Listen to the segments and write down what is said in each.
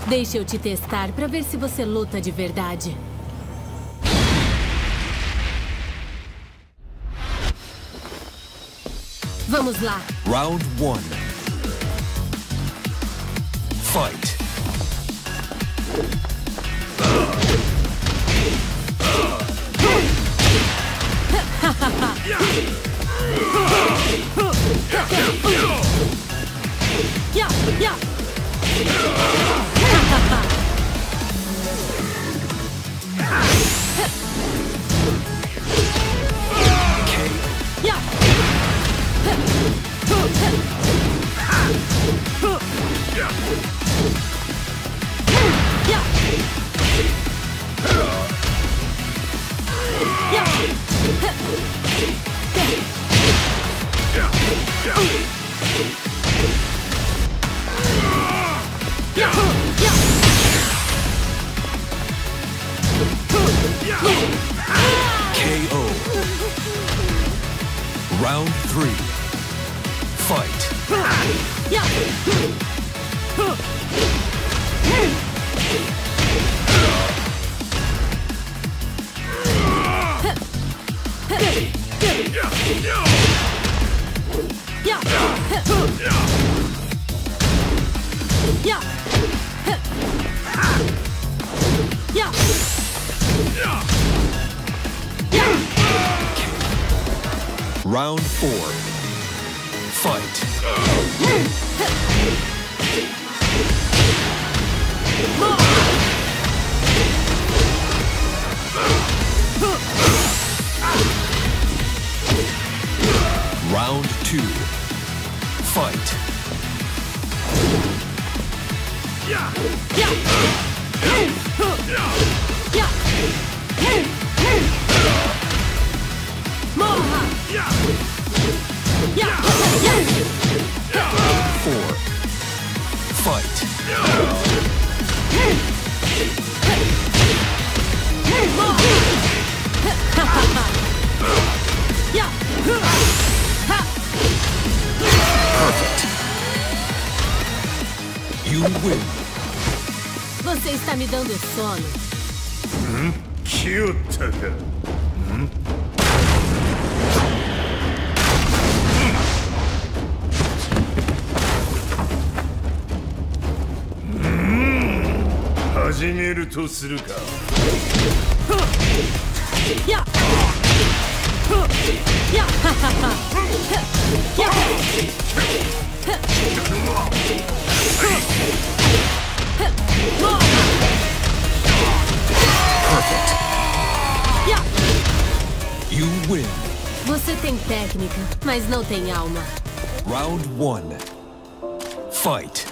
Deixa eu te testar pra ver se você luta de verdade. Vamos lá. Round 1. Fight. KO. Round 3. Fight. Round 4. Fight. Round 2. Fight. Four. Fight. Perfect. You win. Você está me dando sono. Cute. 始めるとするか。 Perfect. You win. Você tem técnica, mas não tem alma. Round 1. Fight.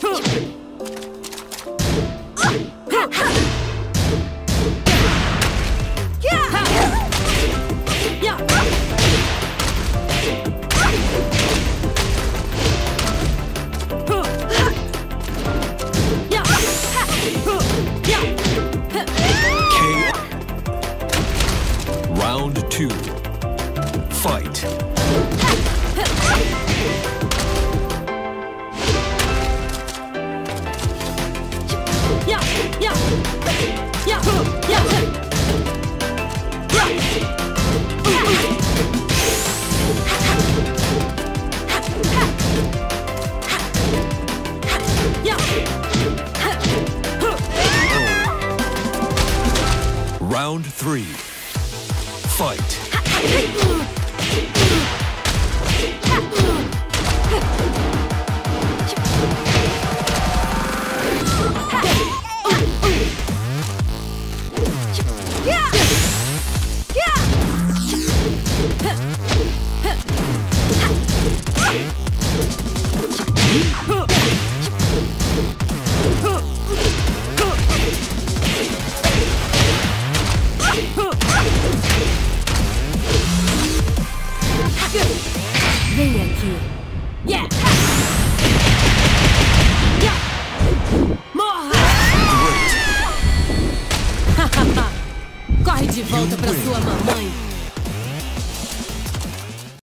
Round 2. Fight. Round 3. Fight. Vem aqui. Yeah!